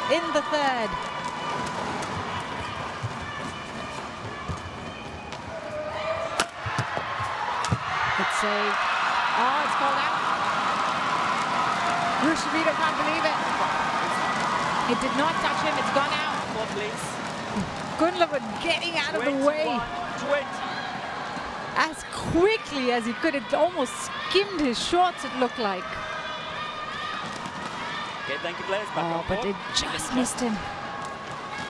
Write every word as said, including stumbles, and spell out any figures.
in the third. It's a, oh, it's called out. Rhustavito can't believe it. It did not touch him, it's gone out. Kunlavut getting out of the way twenty. as quickly as he could. It almost skimmed his shorts, it looked like. Okay, thank you, players. Back Oh, on but board. it just missed him.